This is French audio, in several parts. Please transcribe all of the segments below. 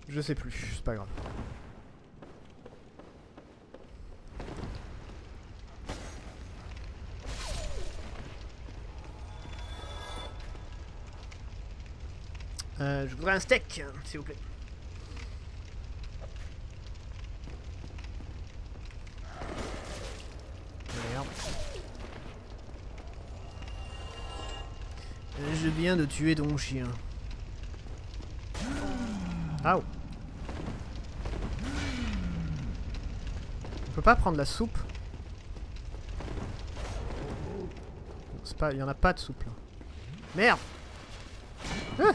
Je sais plus, c'est pas grave. Je voudrais un steak, s'il vous plaît. Merde. Je viens de tuer ton chien. Ah oh. On peut pas prendre la soupe? C'est pas, il y en a pas de soupe là. Merde. Ah,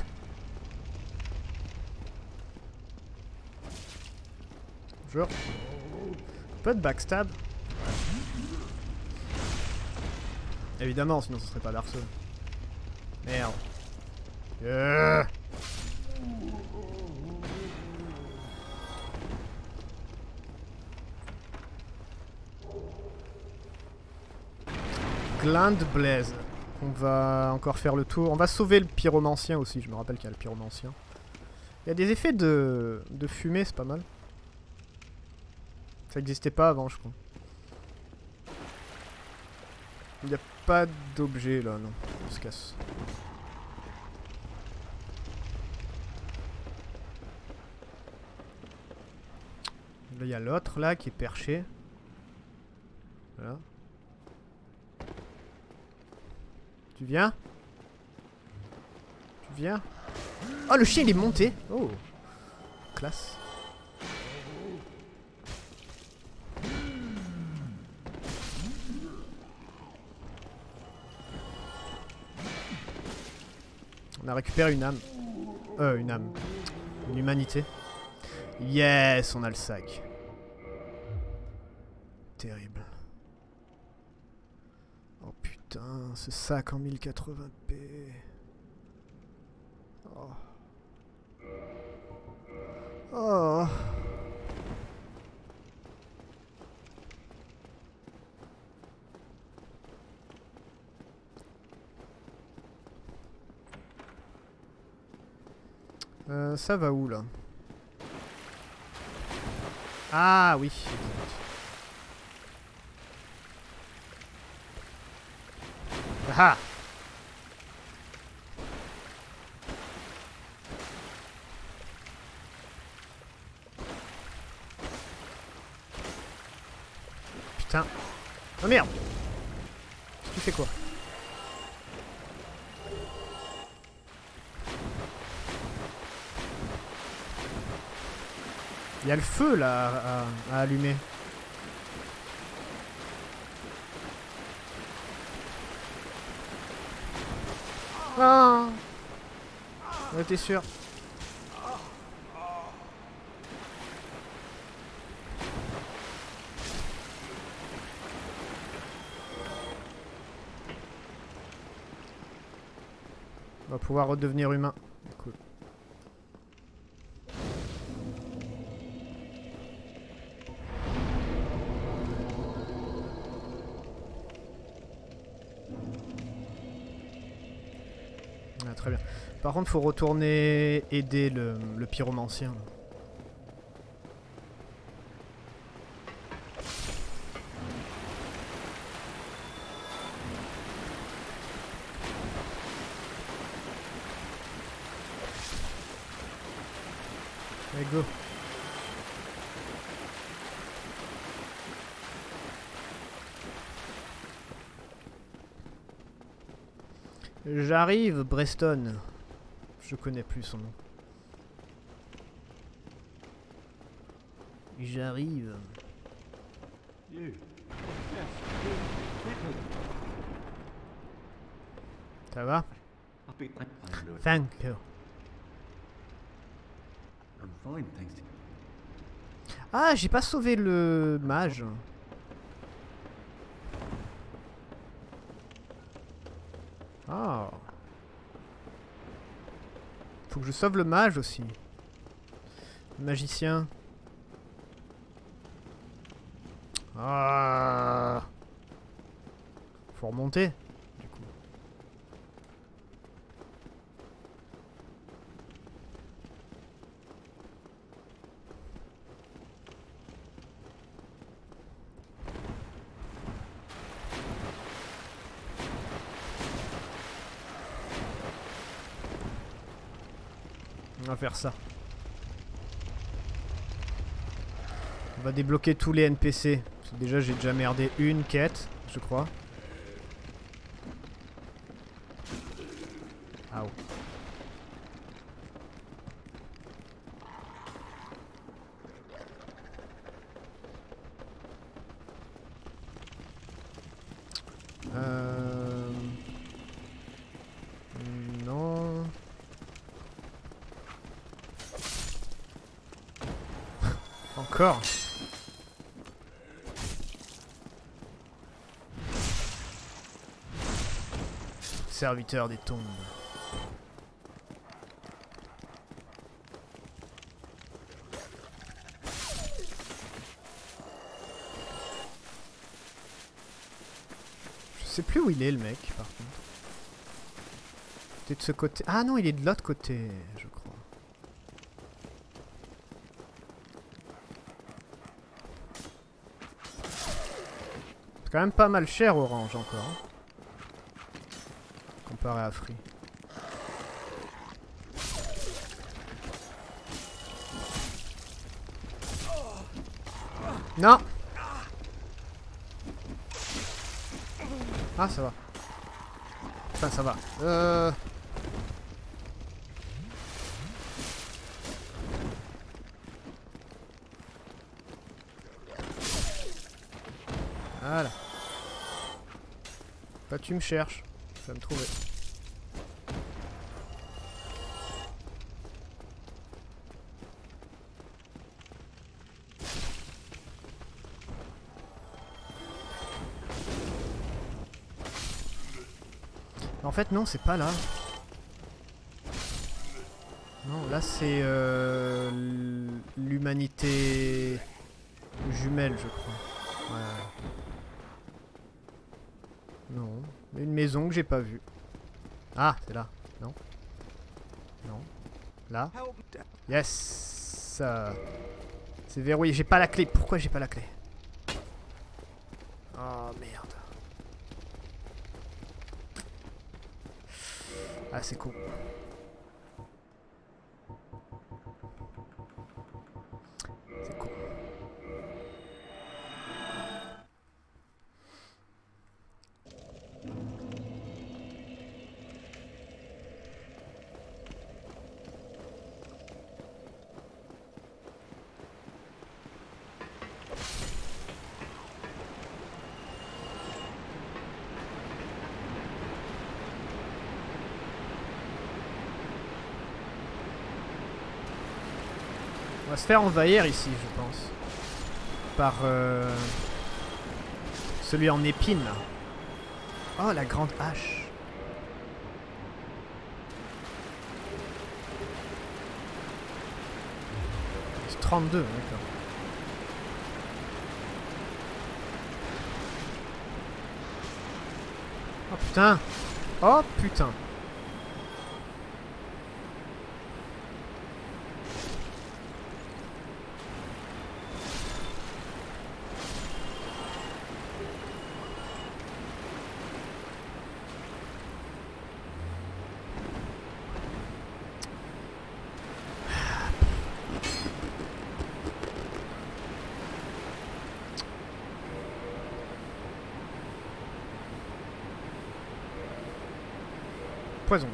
genre. Pas de backstab. Évidemment, sinon ce serait pas Dark Souls. Merde. Glinde Blaze. On va encore faire le tour. On va sauver le pyromancien aussi. Je me rappelle qu'il y a le pyromancien. Il y a des effets de fumée, c'est pas mal. Ça n'existait pas avant, je crois. Il n'y a pas d'objet là, non. On se casse. Là, il y a l'autre là qui est perché. Voilà. Tu viens? Tu viens? Oh, le chien il est monté! Oh! Classe. On a récupéré une âme. Une âme. Une humanité. Yes, on a le sac. Terrible. Oh putain, ce sac en 1080p. Oh. Oh. Ça va où là? Ah oui. Ah. Putain. Oh merde. Tu fais quoi? Il y a le feu là à allumer. Ah, ouais, t'es sûr? On va pouvoir redevenir humain. Cool. Ah, très bien. Par contre, faut retourner aider le pyromancien. Allez, go. J'arrive, Breston. Je connais plus son nom. J'arrive. Ça va? Thank you. Ah, j'ai pas sauvé le mage. Ah. Faut que je sauve le mage aussi. Le magicien. Ah. Faut remonter, du coup. On va faire ça. On va débloquer tous les NPC. Parce que déjà j'ai déjà merdé une quête, je crois. Ah oh. Non. Encore. Serviteur des tombes. Je sais plus où il est le mec par contre. Peut-être de ce côté. Ah non, il est de l'autre côté, je crois. C'est quand même pas mal cher Orange encore. Hein, comparé à Free. Non. Ah ça va. Enfin ça va. Voilà. Bah tu me cherches. Tu vas me trouver. En fait non, c'est pas là. Non, là c'est l'humanité jumelle, je crois. Ouais. Non, une maison que j'ai pas vue. Ah, c'est là. Non. Non. Là. Yes. C'est verrouillé. J'ai pas la clé. Pourquoi j'ai pas la clé? Oh merde. Ah, c'est cool. C'est cool. On va se faire envahir ici, je pense. Par celui en épine là. Oh, la grande hache. C'est 32, d'accord. Oh putain. Oh putain. Poison.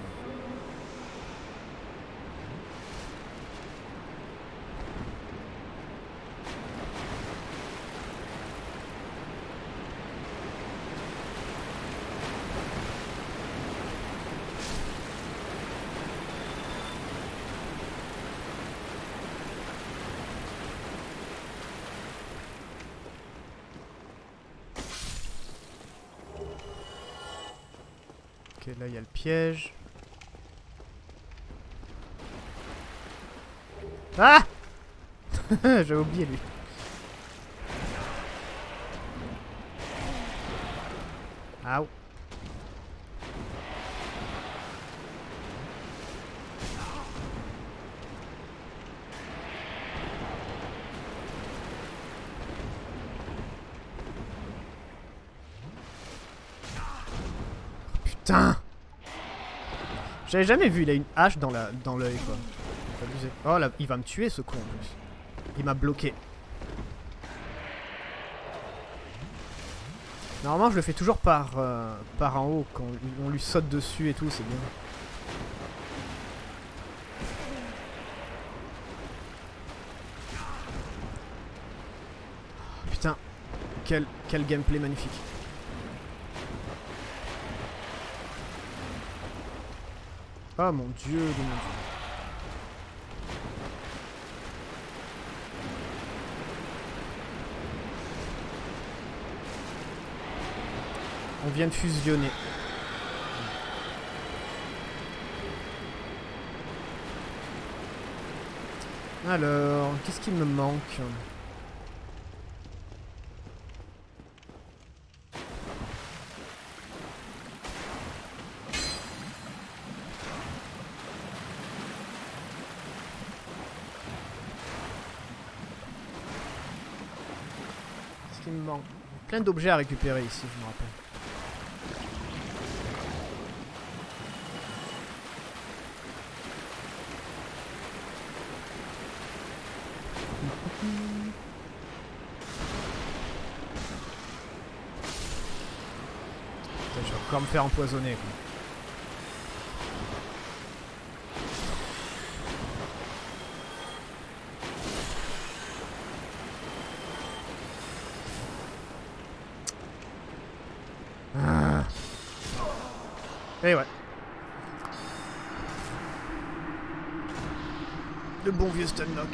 Ok, là il y a le piège. Ah. J'avais oublié lui. Aouh. Putain. J'avais jamais vu, il a une hache dans l'œil quoi. C'est abusé. Oh là, il va me tuer ce con en plus. Il m'a bloqué. Normalement je le fais toujours par en haut quand on lui saute dessus et tout, c'est bien. Putain, quel gameplay magnifique. Oh mon dieu de mon dieu. On vient de fusionner. Alors, qu'est-ce qui me manque ? Qu'est-ce qui me manque ? Plein d'objets à récupérer ici, je me rappelle. Je vais encore me faire empoisonner quoi. Ah. Et ouais. Le bon vieux Stunlock.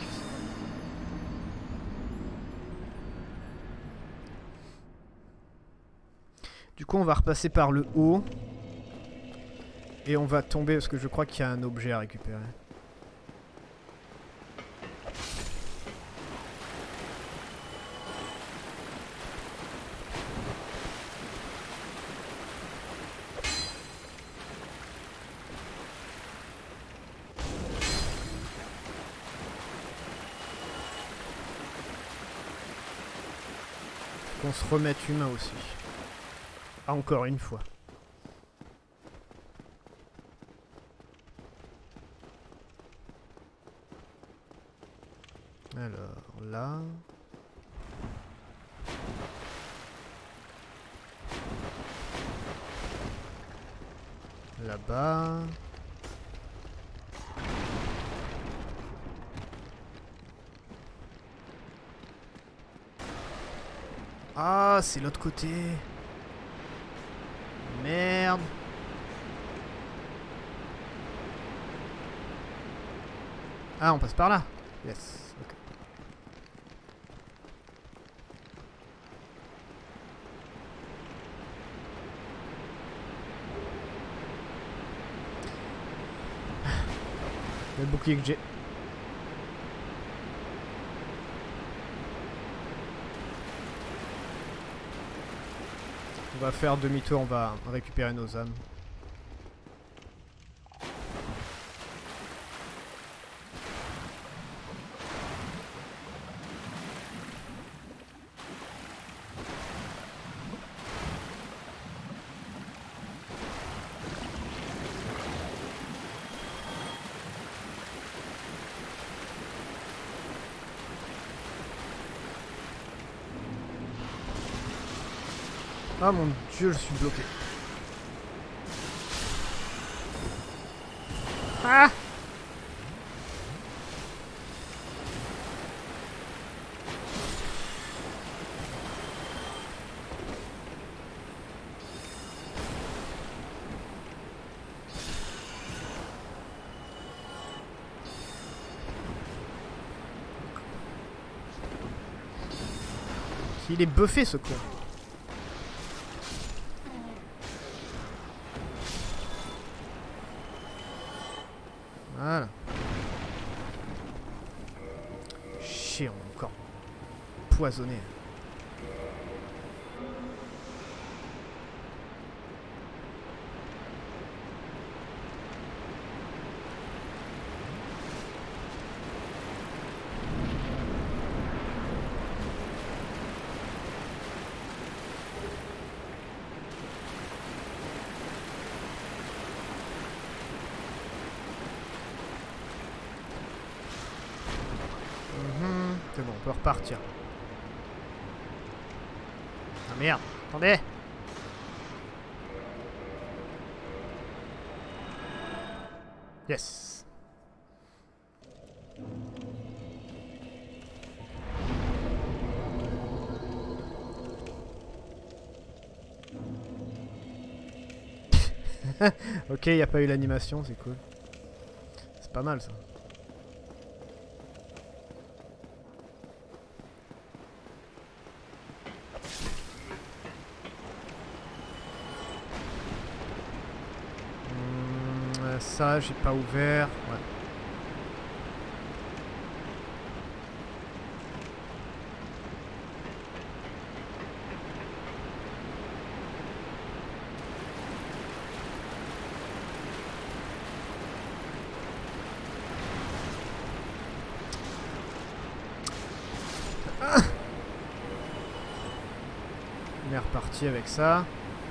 Du coup on va repasser par le haut. Et on va tomber parce que je crois qu'il y a un objet à récupérer. Qu'on se remette humain aussi. Encore une fois. Alors là. Là-bas. Ah, c'est l'autre côté. Merde. Ah, on passe par là. Yes. Okay. Le bouclier que j'ai. On va faire demi-tour, on va récupérer nos âmes. Ah mon dieu, je suis bloqué. Ah! Il est buffé ce con. Voilà. Chier, on est encore poisonné. C'est bon, on peut repartir. Ah merde, attendez. Yes. Ok, il n'y a pas eu l'animation, c'est cool. C'est pas mal ça. Ça, j'ai pas ouvert. Ouais. On est reparti avec ça.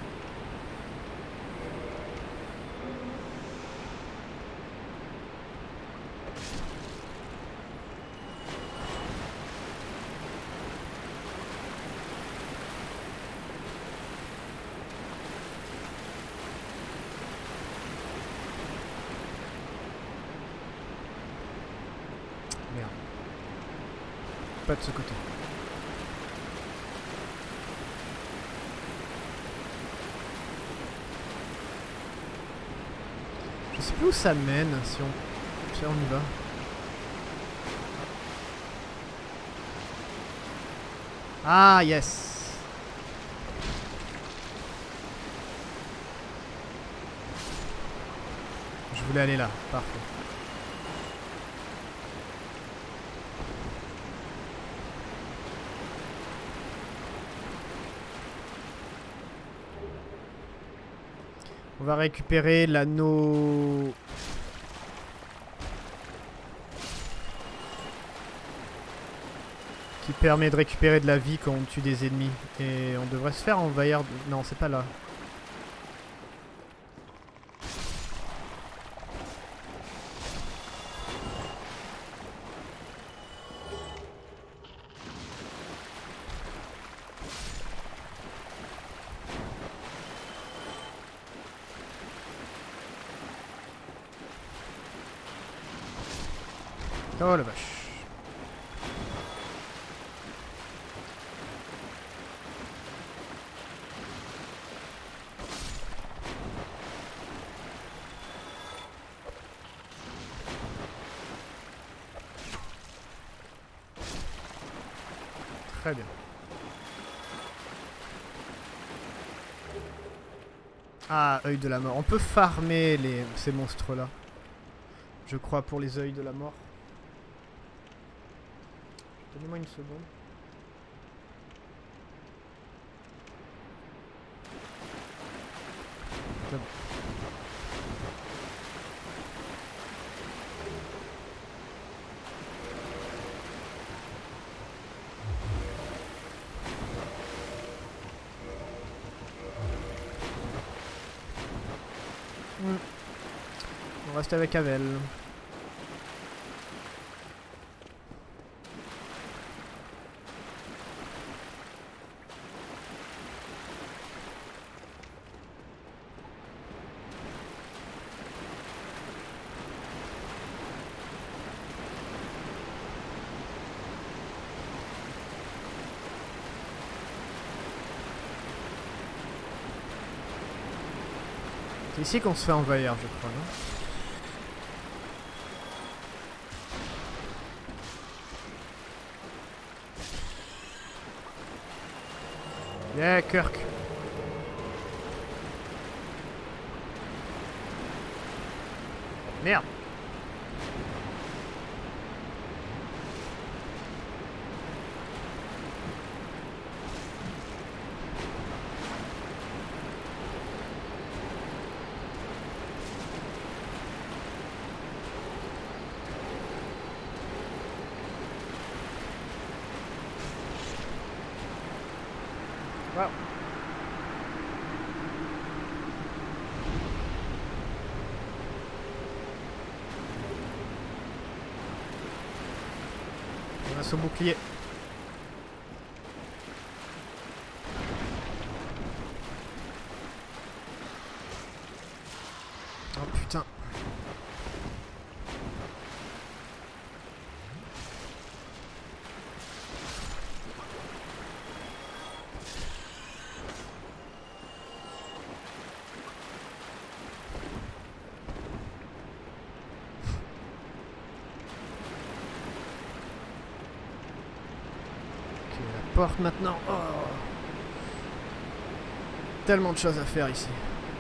Merde. Pas de ce côté. Je sais plus où ça mène si on y va. Ah yes. Je voulais aller là, parfait. On va récupérer l'anneau. Qui permet de récupérer de la vie quand on tue des ennemis. Et on devrait se faire envahir... Non, c'est pas là. Oh la vache. Très bien. Ah, œil de la mort. On peut farmer ces monstres-là. Je crois pour les œils de la mort. Donnez-moi une seconde. C'est bon. On reste avec Avel. C'est ici qu'on se fait envahir, je crois, non? Yeah, Kirk. Merde. Wow. On a son bouclier. Oh putain. Porte maintenant. Oh. Tellement de choses à faire ici.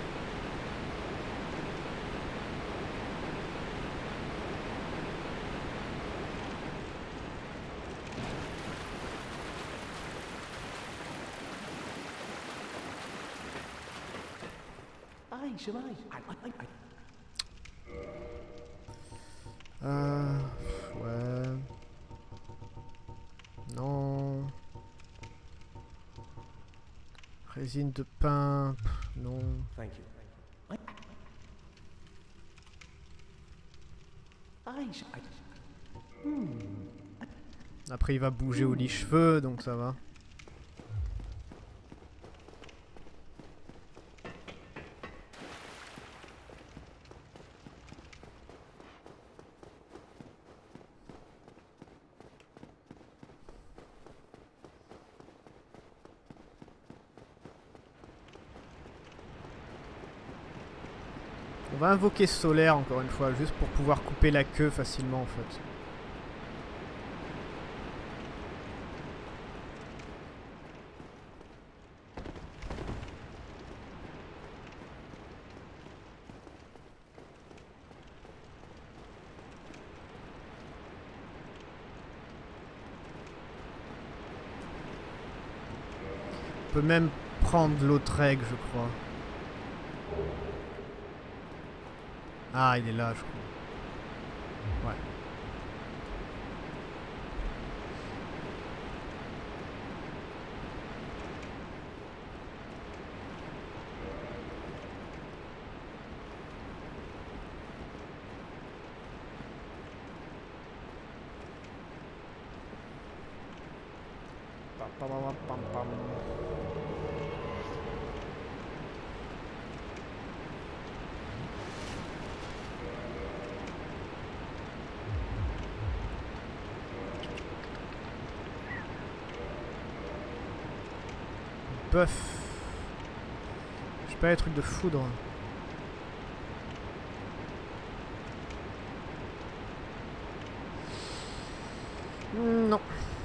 Ouais. Non. Résine de pain, non. Après il va bouger au lit-cheveux, donc ça va. On va invoquer Solaire encore une fois, juste pour pouvoir couper la queue facilement en fait. On peut même prendre l'autre aigle, je crois. Ah, il est là, je crois. Ouais. Pam, pam, pam, pam. Buff. Je sais pas les trucs de foudre. Non.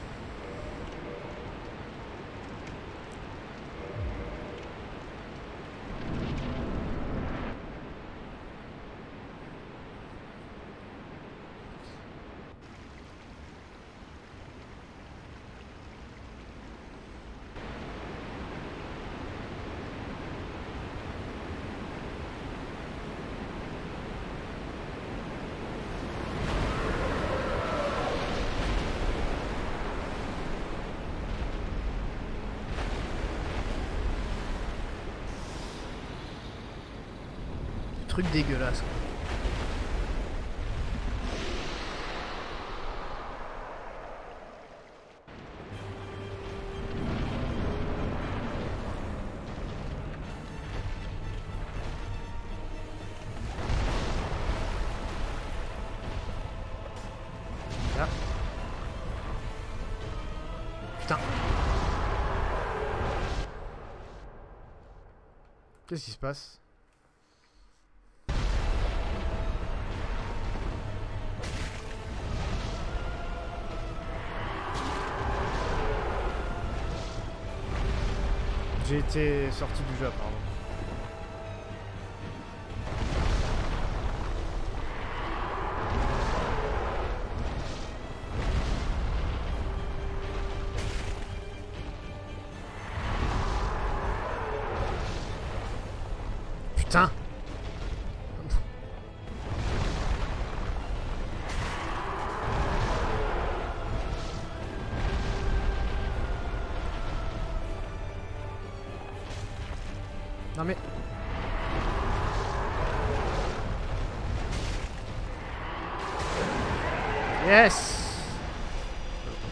Truc dégueulasse quoi. Là. Putain. Qu'est-ce qui se passe? J'ai été sorti du jeu apparemment. Putain. Non mais... Yes.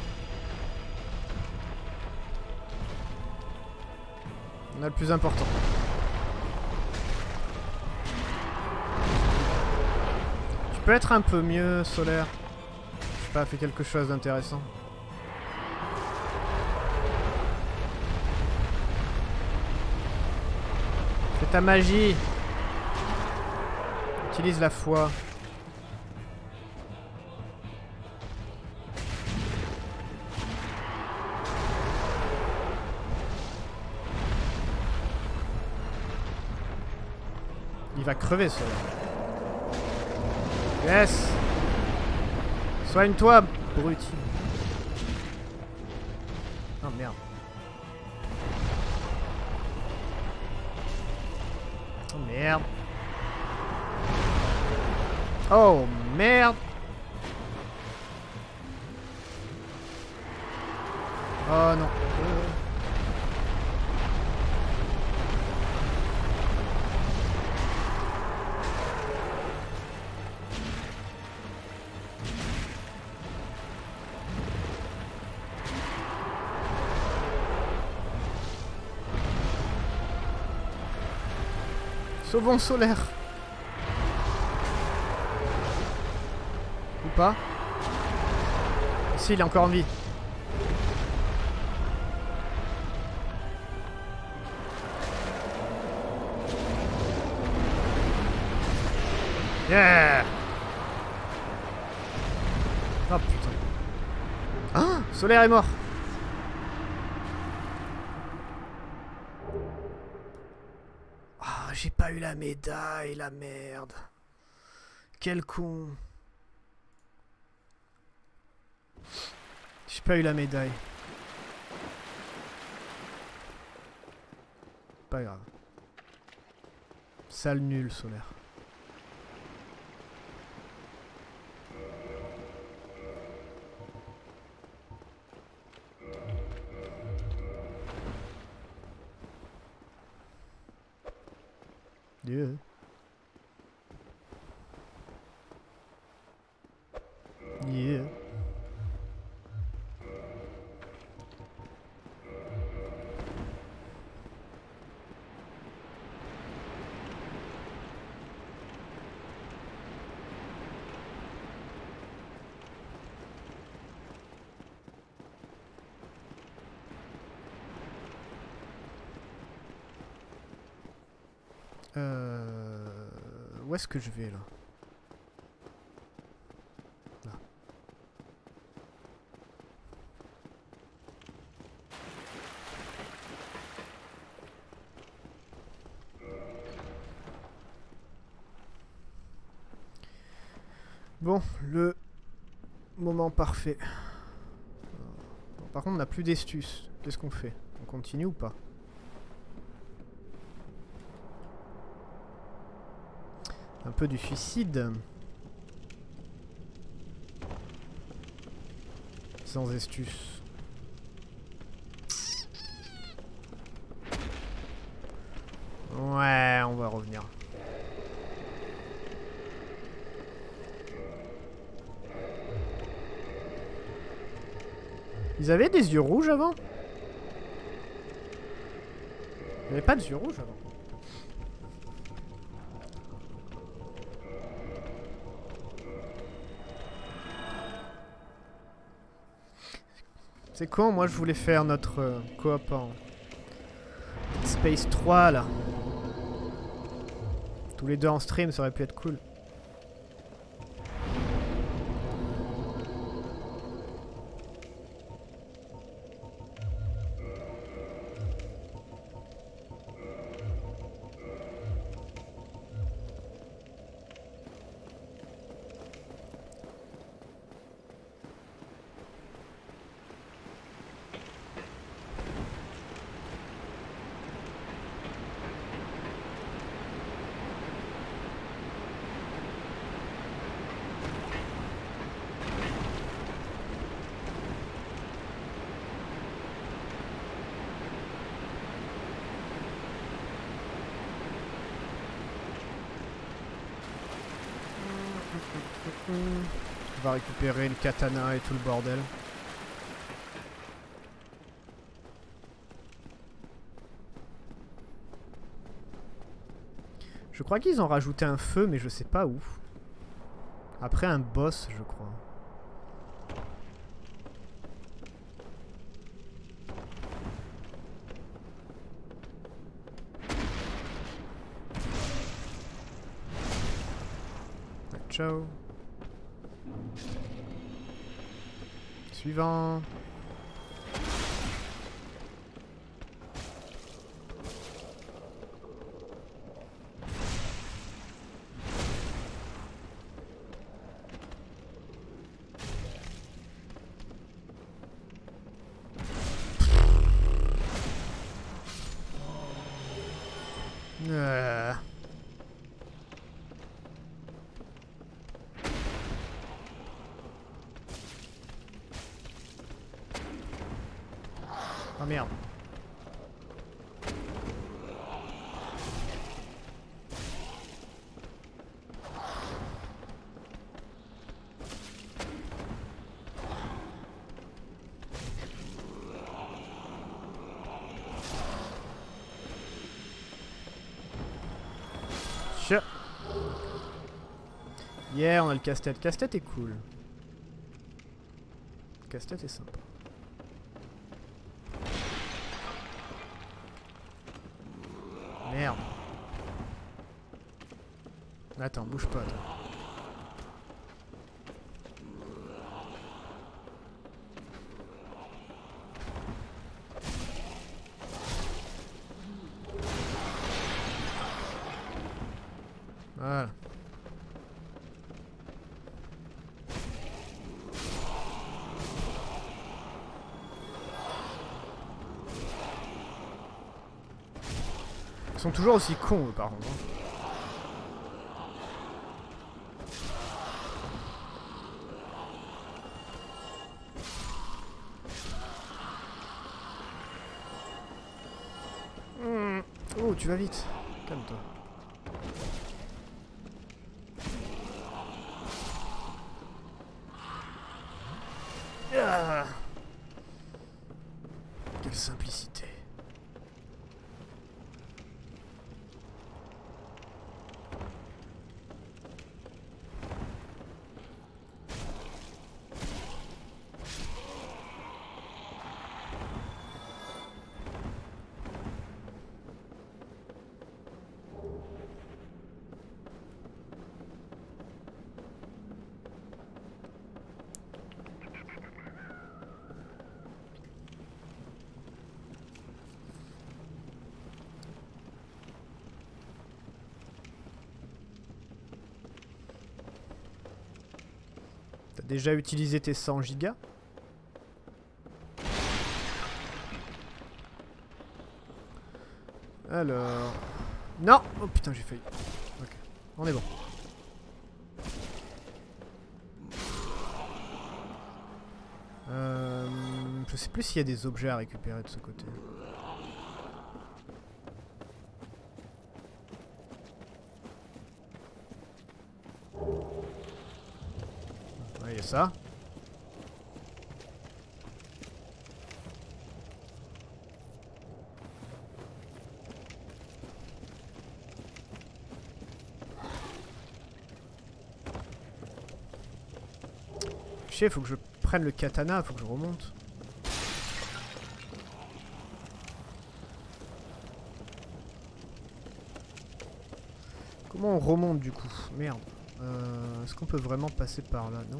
On a le plus important. Tu peux être un peu mieux, Solaire. Je sais pas, fais quelque chose d'intéressant. Fais ta magie. Utilise la foi. Il va crever, ce là. Yes. Soigne-toi, bruti. Oh merde. Oh merde. Oh merde. Oh non. Sauvons Solaire. Ou pas? Si, il est encore en vie. Yeah. Oh putain. Ah, Solaire est mort. Ah, j'ai pas eu la médaille, la merde. Quel con. J'ai pas eu la médaille. Pas grave. Sale nul, Solaire. Yeah. Yeah. Où est-ce que je vais là? Là. Bon, le moment parfait. Par contre, on n'a plus d'estus. Qu'est-ce qu'on fait? On continue ou pas? Un peu du suicide. Sans estus. Ouais, on va revenir. Ils avaient des yeux rouges avant? Il n'y avait pas de yeux rouges avant. C'est con, moi je voulais faire notre coop en Space 3 là. Tous les deux en stream, ça aurait pu être cool. On va récupérer le katana et tout le bordel. Je crois qu'ils ont rajouté un feu, mais je sais pas où. Après un boss, je crois. Ciao. Suivant. Oh merde. Chut. Yeah, on a le casse-tête. Casse-tête est cool. Casse-tête est sympa. Merde. Attends, bouge pas toi. Voilà. Ils sont toujours aussi cons, eux, par contre. Oh, tu vas vite. Calme-toi. Ah. Quelle simplicité. T'as déjà utilisé tes 100 gigas? Alors... Non! Oh putain, j'ai failli. Ok, on est bon. Je sais plus s'il y a des objets à récupérer de ce côté. Ouais, il y a ça. Chier, faut que je prenne le katana, faut que je remonte. Comment on remonte du coup? Merde. Est-ce qu'on peut vraiment passer par là? Non.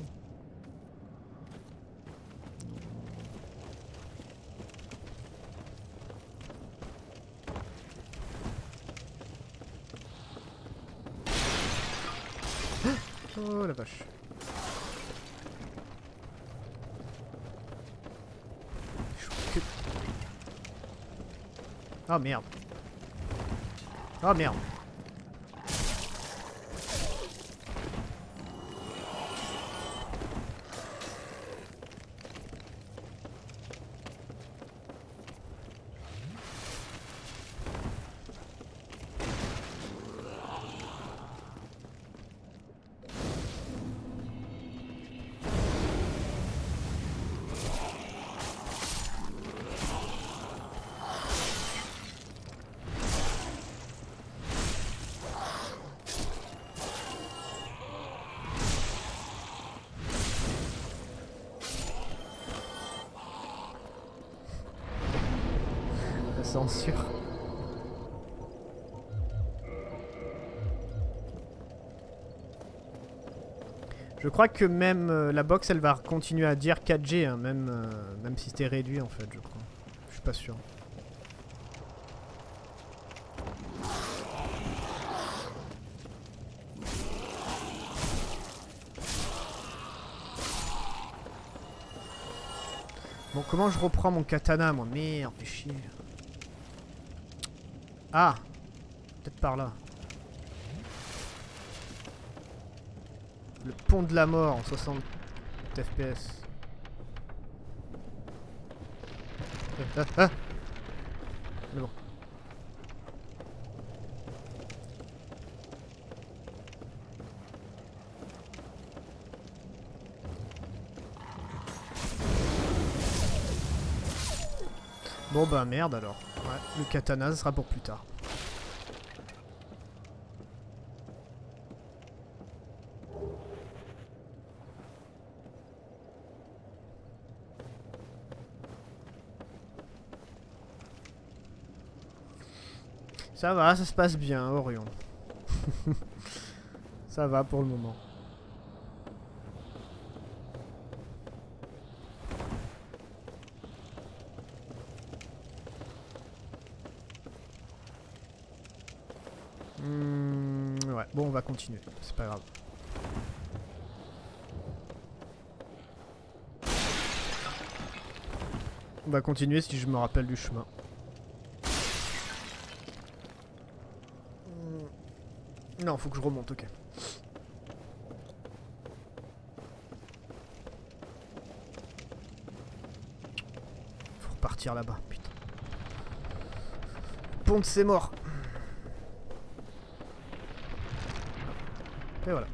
Oh la vache. Oh merde. Oh merde. censure. Je crois que même la box elle va continuer à dire 4G, hein, même si c'était réduit en fait, je crois. Je suis pas sûr. Bon, comment je reprends mon katana, moi? Merde, fais chier. Ah! Peut-être par là. Le pont de la mort en 60 FPS. Ah! Mais bon. Bon bah merde alors. Ouais, le katana, ce sera pour plus tard. Ça va, ça se passe bien, Orion. Ça va pour le moment. Ouais, bon, on va continuer, c'est pas grave. On va continuer si je me rappelle du chemin. Non, faut que je remonte, ok. Faut repartir là-bas, putain. Ponte, c'est mort. Et voilà.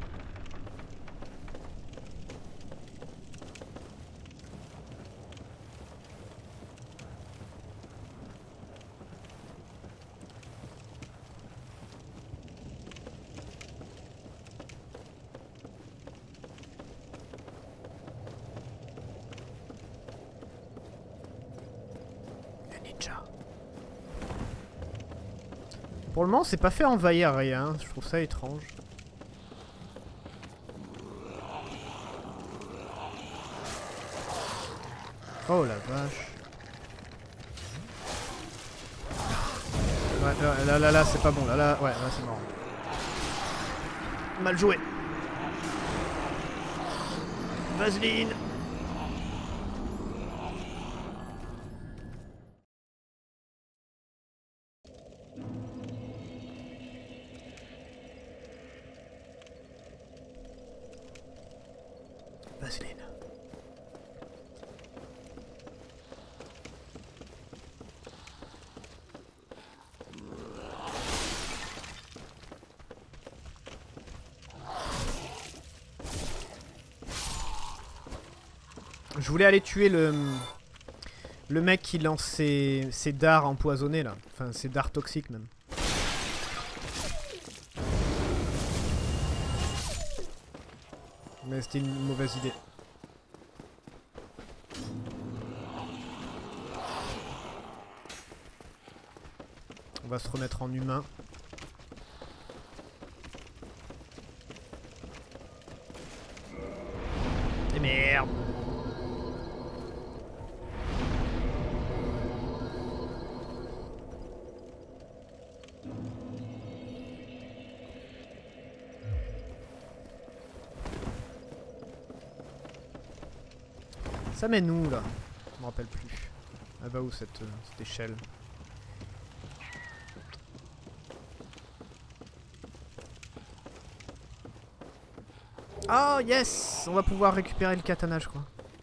Pour le moment, c'est pas fait envahir rien. Je trouve ça étrange. Oh la vache. Ouais, là, c'est pas bon. Là, ouais, là, c'est marrant. Mal joué. Vaseline. Vaseline. Je voulais aller tuer le mec qui lance ses dards empoisonnés là. Enfin, ses dards toxiques même. Mais c'était une mauvaise idée. On va se remettre en humain. Et merde. Ça mène où là? Je me rappelle plus. Elle va où cette échelle? Oh yes! On va pouvoir récupérer le katana je crois.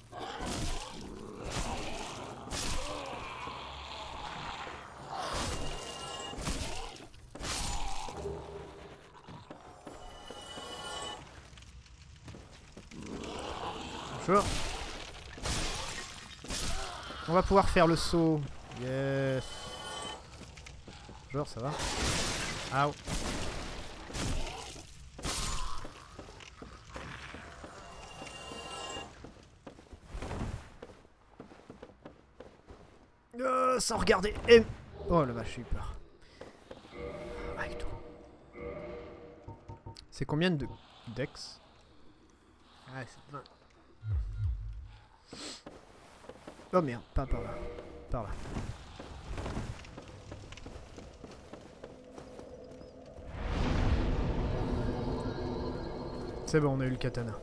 Bonjour. On va pouvoir faire le saut. Yes. Bonjour, ça va? Ow. Sans regarder. Et... Oh la vache, j'ai eu peur. Avec tout. C'est combien de dex? Ah, c'est 20. Oh merde, pas par là. Par là. C'est bon, on a eu le katana.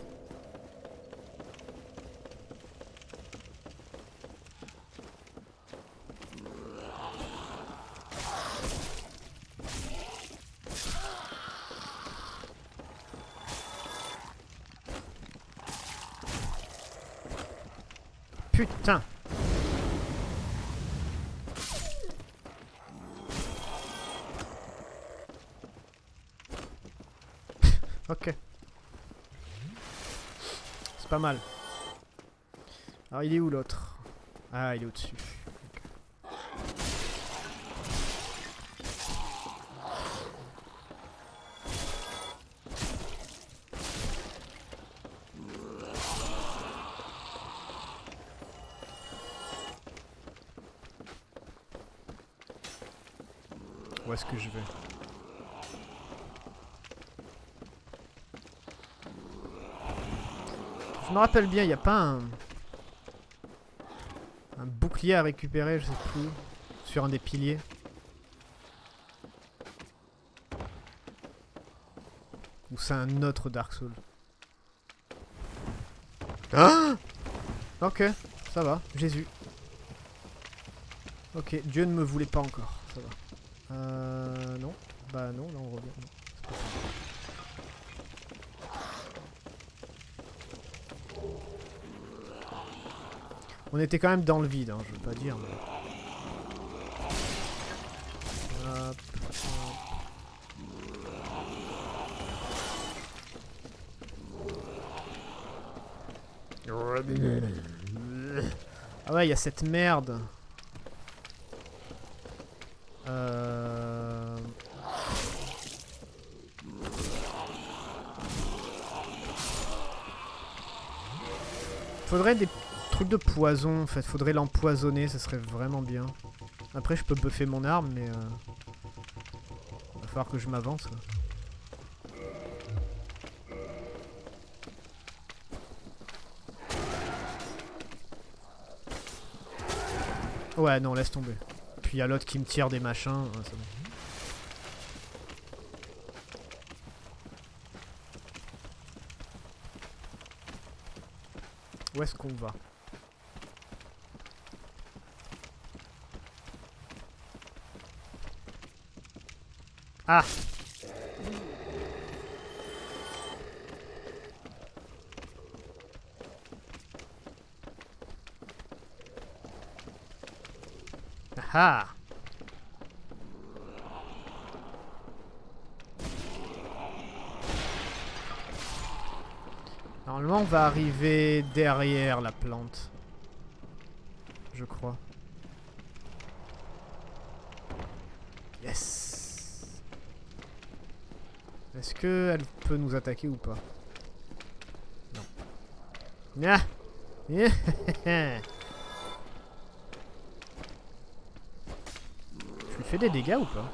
Putain! Ok. C'est pas mal. Alors il est où l'autre? Ah, il est au-dessus. Okay. Où est-ce que je vais? Je me rappelle bien, il n'y a pas un bouclier à récupérer, je sais plus, sur un des piliers. Ou c'est un autre Dark Souls. Ah! Ok, ça va, Jésus. Ok, Dieu ne me voulait pas encore, ça va. Non. Bah non, là on revient. Non, c'est pas ça. On était quand même dans le vide, hein, je veux pas dire, mais... Hop, hop. Ah ouais, il y a cette merde. Faudrait des trucs de poison en fait, faudrait l'empoisonner, ça serait vraiment bien. Après je peux buffer mon arme mais va falloir que je m'avance. Ouais non laisse tomber. Puis il y a l'autre qui me tire des machins, ah, c'est bon. Où est-ce qu'on va? Ah! Ah! Normalement, on va arriver derrière la plante. Je crois. Yes! Est-ce qu'elle peut nous attaquer ou pas? Non. Ah! Je lui fais des dégâts ou pas?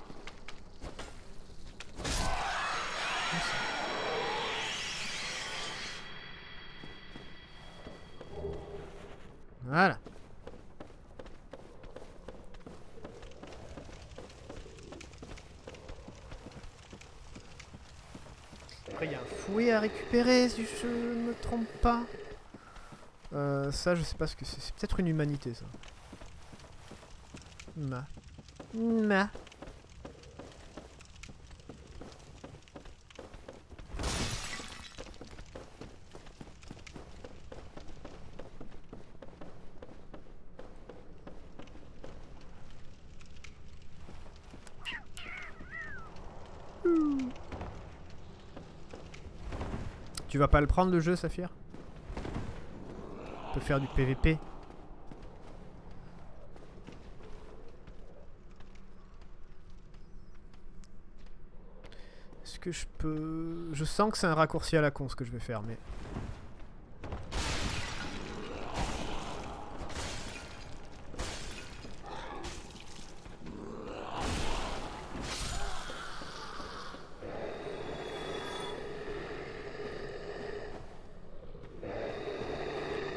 Voilà. Après, il y a un fouet à récupérer, si je ne me trompe pas. Ça, je sais pas ce que c'est. C'est peut-être une humanité, ça. Ma. Tu vas pas le prendre le jeu, Saphir? On peut faire du PVP. Est-ce que je peux... Je sens que c'est un raccourci à la con ce que je vais faire, mais...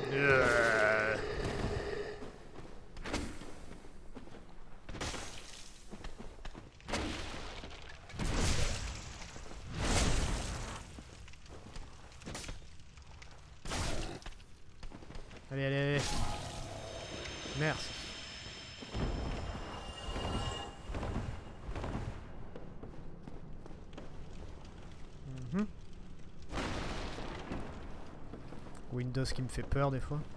Allez, allez, allez. Merci. Windows qui me fait peur des fois.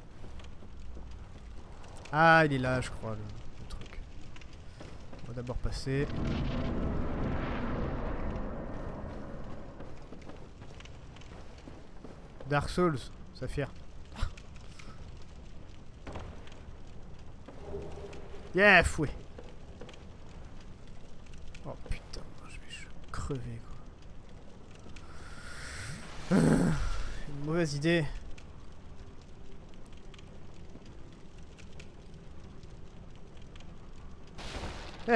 Ah, il est là, je crois, le truc. On va d'abord passer. Dark Souls, Saphir. Yeah, fouet. Oh putain, je vais crever quoi. Une mauvaise idée. Eh.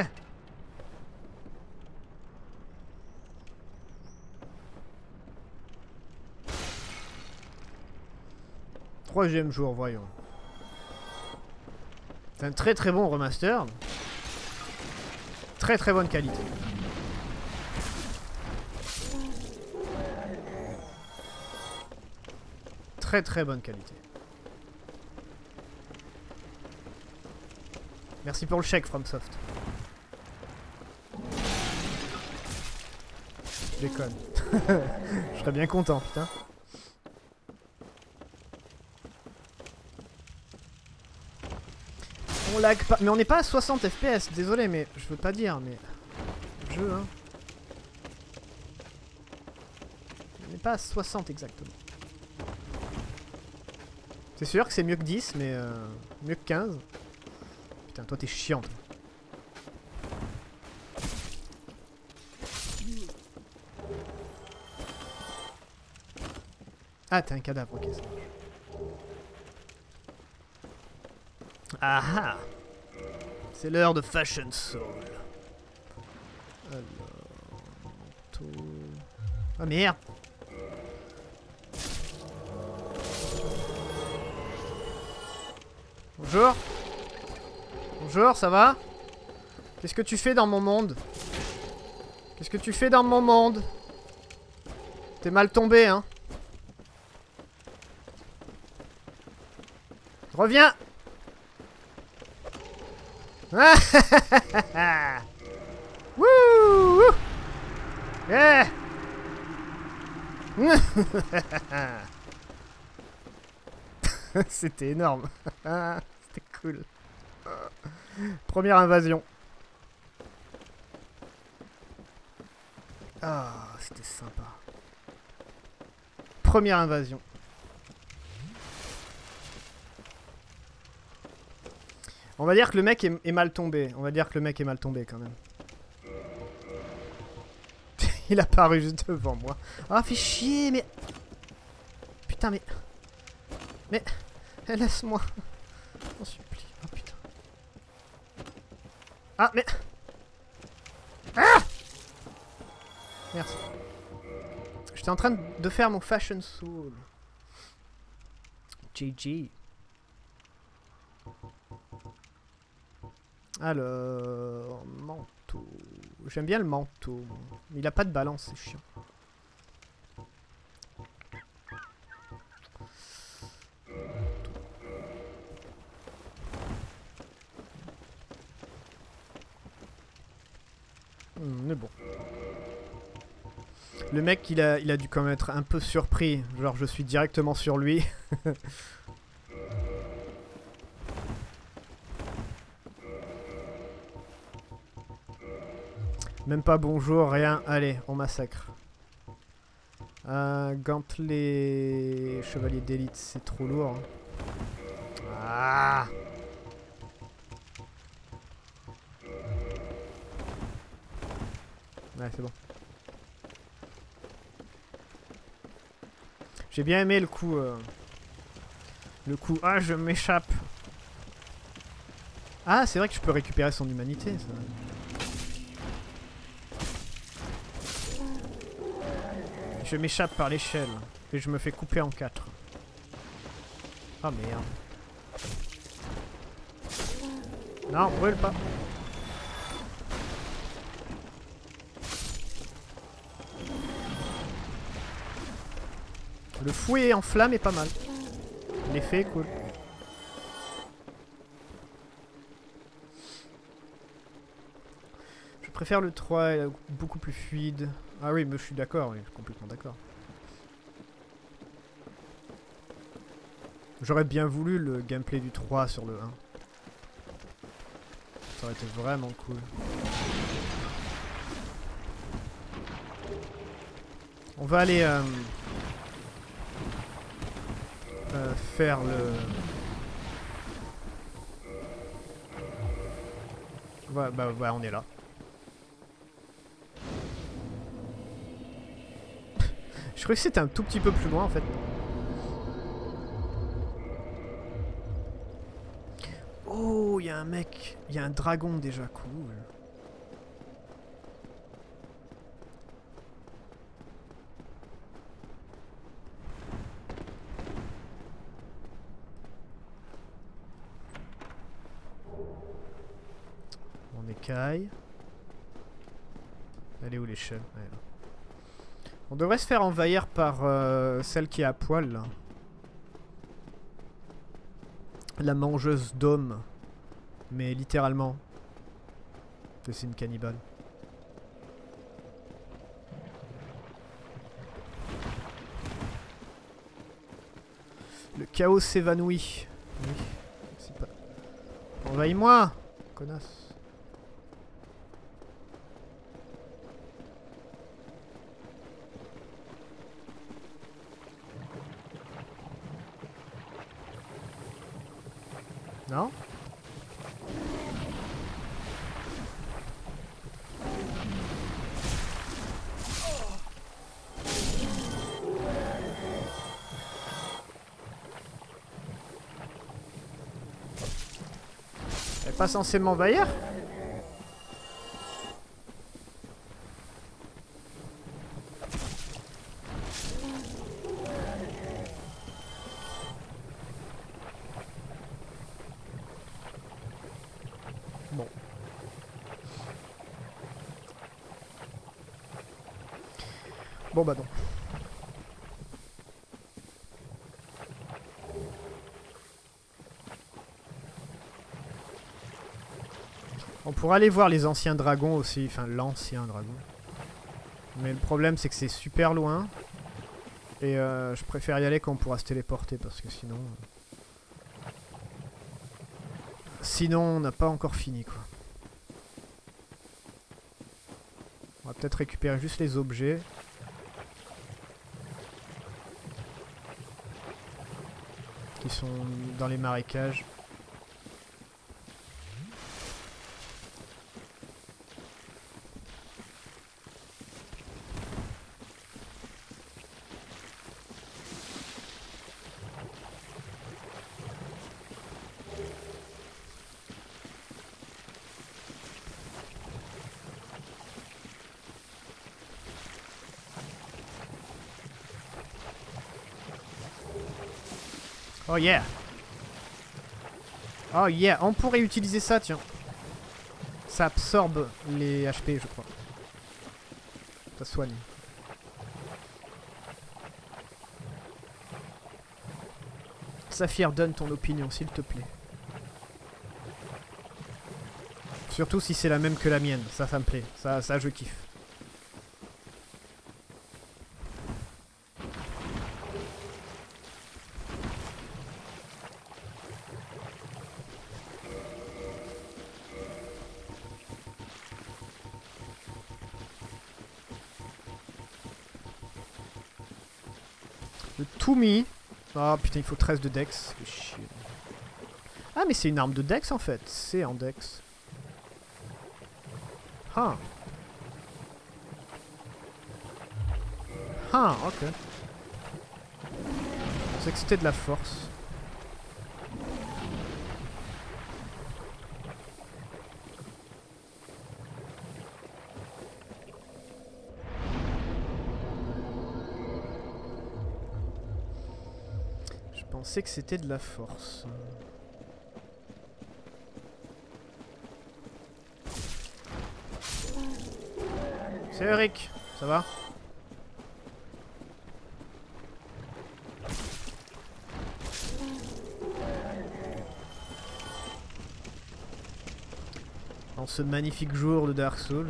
Troisième jour, voyons. C'est un très très bon remaster. Très très bonne qualité. Très très bonne qualité. Merci pour le chèque, FromSoft. Je déconne. Je serais bien content, putain. On lag pas. Mais on n'est pas à 60 FPS, désolé, mais je veux pas dire, mais. Jeu, hein. On n'est pas à 60 exactement. C'est sûr que c'est mieux que 10, mais mieux que 15. Putain, toi t'es chiant. Toi. Ah, t'es un cadavre, ok, ça marche. Ah ah! C'est l'heure de Fashion Soul. Alors... Manteau... Ah merde! Bonjour! Bonjour, ça va? Qu'est-ce que tu fais dans mon monde? Qu'est-ce que tu fais dans mon monde? T'es mal tombé, hein? Reviens! Wouh! Yeah! C'était énorme. C'était cool. Première invasion. Ah, c'était sympa. Première invasion. On va dire que le mec est mal tombé. On va dire que le mec est mal tombé quand même. Il a apparu juste devant moi. Ah, fais chier, mais... Putain, mais... Mais... Laisse-moi. J'en supplie. Oh, putain. Ah, mais... Ah! Merci. J'étais en train de faire mon Fashion Soul. GG. Alors... Manteau... J'aime bien le manteau. Il a pas de balance, c'est chiant. Mais bon. Le mec, il a dû quand même être un peu surpris. Genre, je suis directement sur lui. Même pas bonjour, rien. Allez, on massacre. Gantelet... Chevalier d'élite, c'est trop lourd. Ah! Ouais, c'est bon. J'ai bien aimé le coup... Le coup... Ah, je m'échappe. Ah, c'est vrai que je peux récupérer son humanité, ça. Je m'échappe par l'échelle. Et je me fais couper en 4. Oh merde. Non, brûle pas. Le fouet en flamme est pas mal. L'effet est cool. Je préfère le 3, il est beaucoup plus fluide. Ah oui, mais je suis d'accord, oui, je suis complètement d'accord. J'aurais bien voulu le gameplay du 3 sur le 1. Ça aurait été vraiment cool. On va aller faire le... Ouais, bah on est là. Je croyais que c'était un tout petit peu plus loin en fait. Oh, il y a un mec, il y a un dragon déjà, cool. On écaille. Elle est où l'échelle? On devrait se faire envahir par celle qui est à poil là. La mangeuse d'hommes. Mais littéralement. C'est une cannibale. Le chaos s'évanouit. Oui. C'est pas... Envahis-moi, connasse. Non? Elle est pas censée m'envahir? Bon. Bon bah non. On pourra aller voir les anciens dragons aussi, enfin l'ancien dragon. Mais le problème c'est que c'est super loin. Et je préfère y aller quand on pourra se téléporter parce que sinon... Sinon on n'a pas encore fini quoi. On va peut-être récupérer juste les objets. Qui sont dans les marécages. Oh yeah! Oh yeah! On pourrait utiliser ça, tiens. Ça absorbe les HP, je crois. Ça soigne. Saphir, donne ton opinion, s'il te plaît. Surtout si c'est la même que la mienne. Ça me plaît. Ça, je kiffe. Le Toumi. Ah putain, il faut 13 de Dex. C'est chier. Ah, mais c'est une arme de Dex en fait. C'est en Dex. Ah. Ah, ok. Je pensais que c'était de la force. Je pensais que c'était de la force. C'est Eric, ça va? En ce magnifique jour de Dark Souls.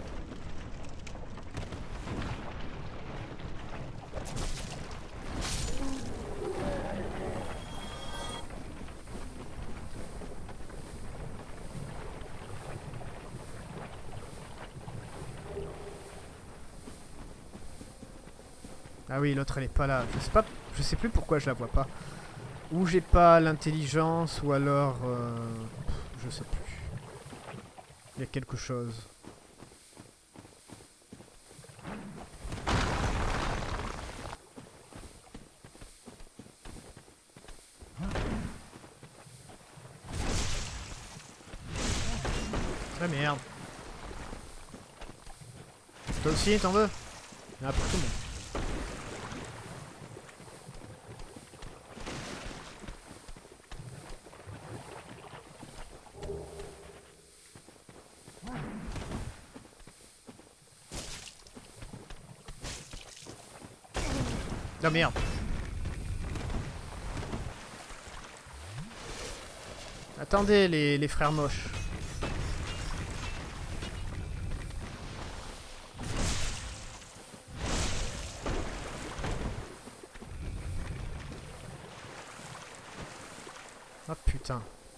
Ah oui, l'autre elle est pas là. Je sais plus pourquoi je la vois pas. Ou j'ai pas l'intelligence, ou alors je sais plus. Il y a quelque chose. Ah merde. Toi aussi, t'en veux? Il y en a pour tout le monde. Oh merde. Attendez les frères moches. Oh putain.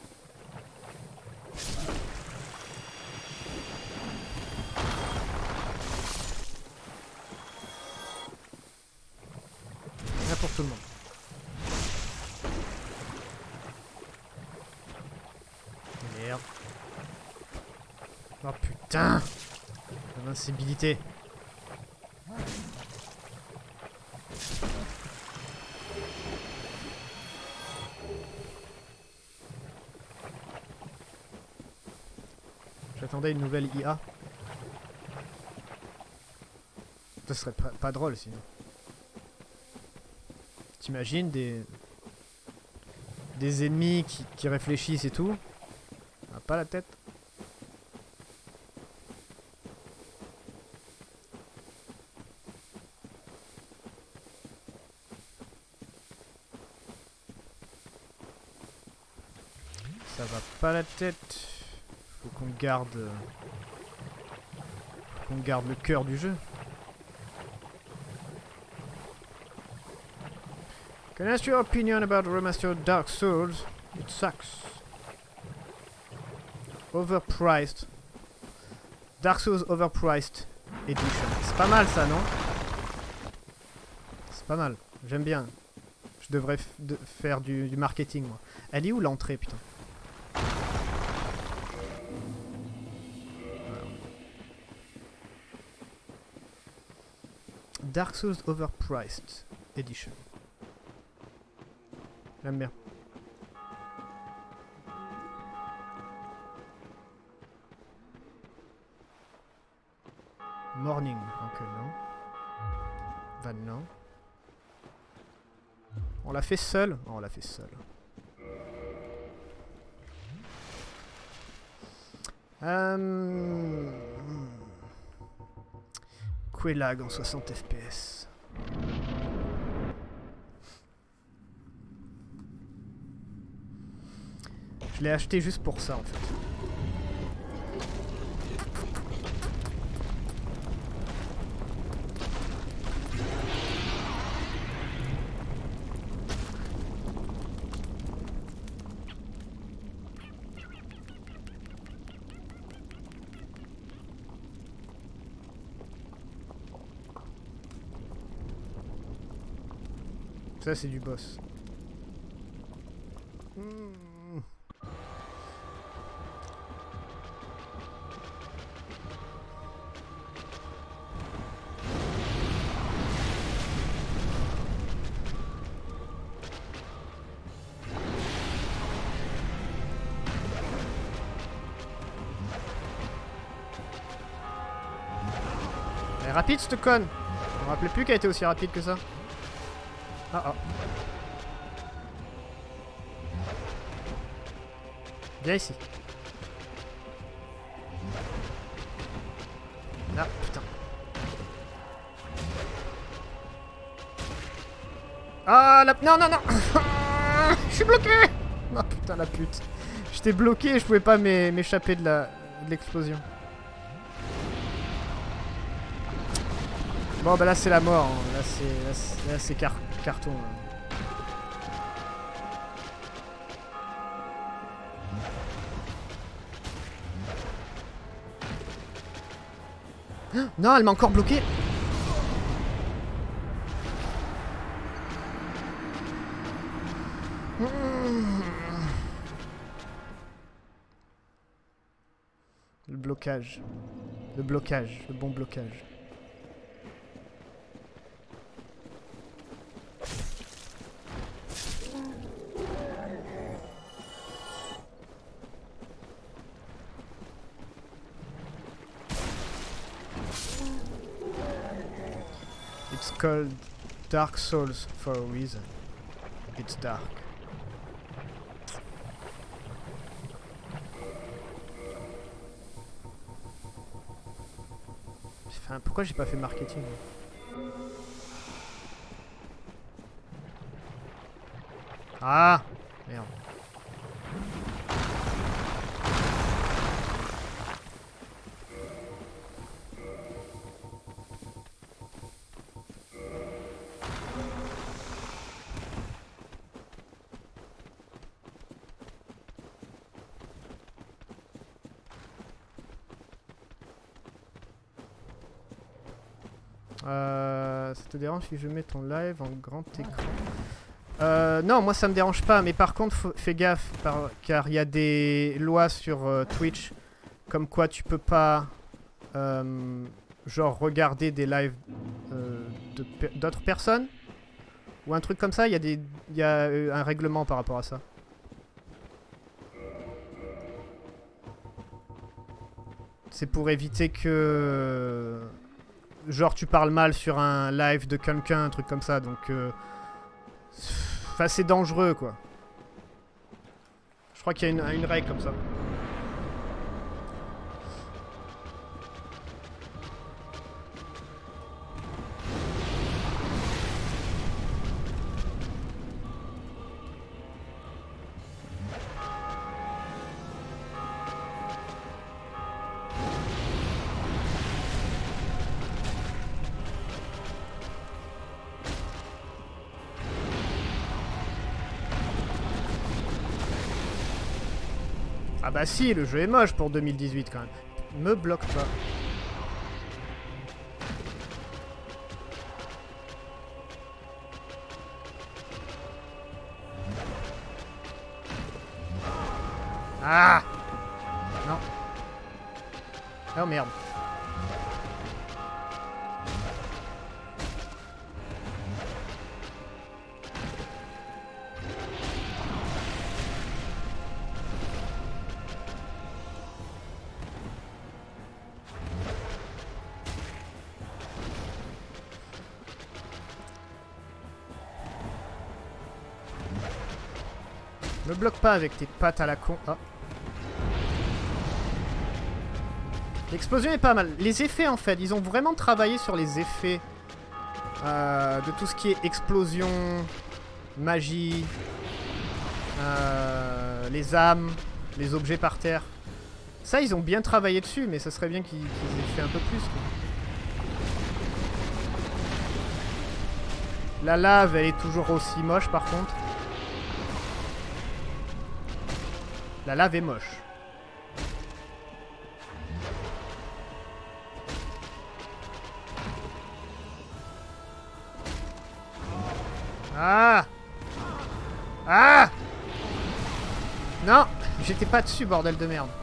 Pour tout le monde. Merde. Oh putain. L'invincibilité. J'attendais une nouvelle IA. Ce serait pas drôle sinon. T'imagines des ennemis qui réfléchissent et tout. Ah, pas la tête. Ça va pas la tête. Faut qu'on garde le cœur du jeu. Can I ask your opinion about remastered Dark Souls? It sucks. Overpriced. Dark Souls Overpriced Edition. C'est pas mal ça, non? C'est pas mal. J'aime bien. Je devrais faire du marketing, moi. Elle est où l'entrée, putain? Dark Souls Overpriced Edition. J'aime bien. Morning, ok non. Van non. On l'a fait seul? Oh, on l'a fait seul. Quelaag en 60 FPS. Je l'ai acheté juste pour ça en fait. Ça c'est du boss. Elle est rapide cette conne. Je me rappelais plus qu'elle était aussi rapide que ça. Ah ah. Viens ici. Ah, putain. Ah, la... Non, non, non. Je suis bloqué. Oh, putain, la pute. J'étais bloqué et je pouvais pas m'échapper de l'explosion. Bon, bah là, c'est la mort. Hein. Là, c'est carton. Hein. Non, elle m'a encore bloqué. Le blocage. Le blocage. Le bon blocage. It's called Dark Souls for a reason. It's dark. Enfin, pourquoi j'ai pas fait marketing? Ah, merde. Ça te dérange si je mets ton live en grand écran? Non, moi ça me dérange pas, mais par contre fais gaffe, car il y a des lois sur Twitch comme quoi tu peux pas genre regarder des lives d'autres personnes ou un truc comme ça. Il y a un règlement par rapport à ça. C'est pour éviter que genre tu parles mal sur un live de quelqu'un, un truc comme ça, donc enfin c'est dangereux quoi. Je crois qu'il y a une règle comme ça. Ah bah si, le jeu est moche pour 2018 quand même. Me bloque pas. Ah non. Oh merde. Me bloque pas avec tes pattes à la con. Oh. L'explosion est pas mal. Les effets en fait, ils ont vraiment travaillé sur les effets de tout ce qui est explosion, magie, les âmes, les objets par terre. Ça ils ont bien travaillé dessus, mais ça serait bien qu'ils aient fait un peu plus quoi. La lave elle est toujours aussi moche par contre. La lave est moche. Ah! Ah! Non! J'étais pas dessus, bordel de merde.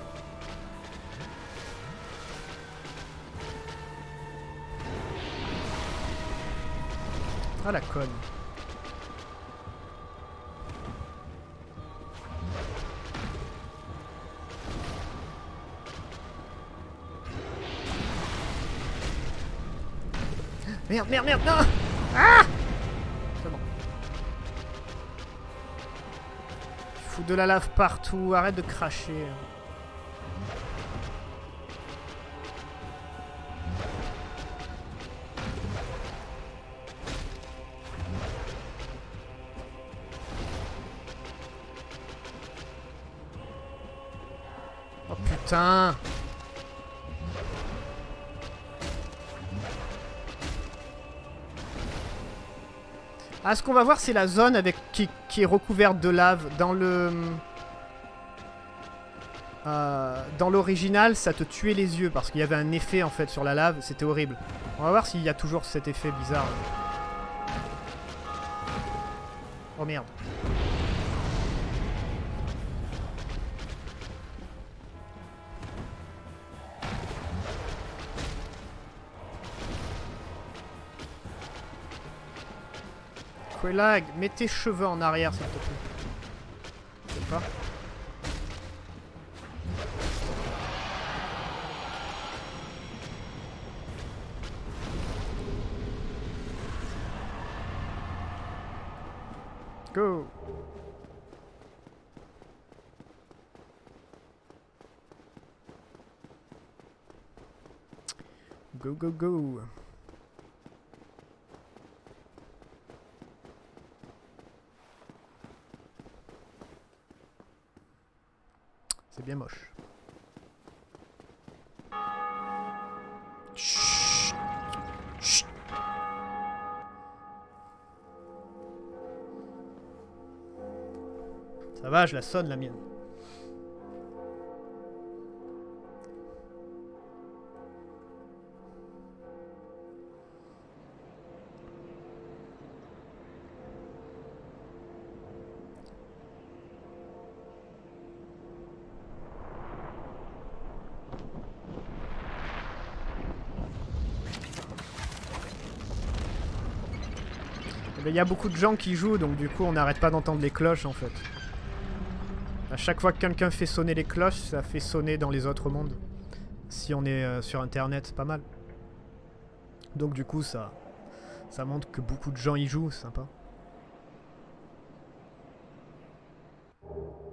Ah la conne. Merde, merde, merde, non! Ah! C'est bon. Fous de la lave partout, arrête de cracher. Oh putain! Ah, ce qu'on va voir, c'est la zone avec qui est recouverte de lave. Dans l'original, ça te tuait les yeux parce qu'il y avait un effet en fait sur la lave. C'était horrible. On va voir s'il y a toujours cet effet bizarre. Oh merde. Quelag, mets tes cheveux en arrière s'il te plaît. Je sais pas. Go. Go, go, go. C'est bien moche. Chut. Chut. Ça va, je la sonne la mienne. Il y a beaucoup de gens qui jouent, donc du coup on n'arrête pas d'entendre les cloches en fait. À chaque fois que quelqu'un fait sonner les cloches, ça fait sonner dans les autres mondes. Si on est sur internet, c'est pas mal. Donc du coup ça montre que beaucoup de gens y jouent, c'est sympa.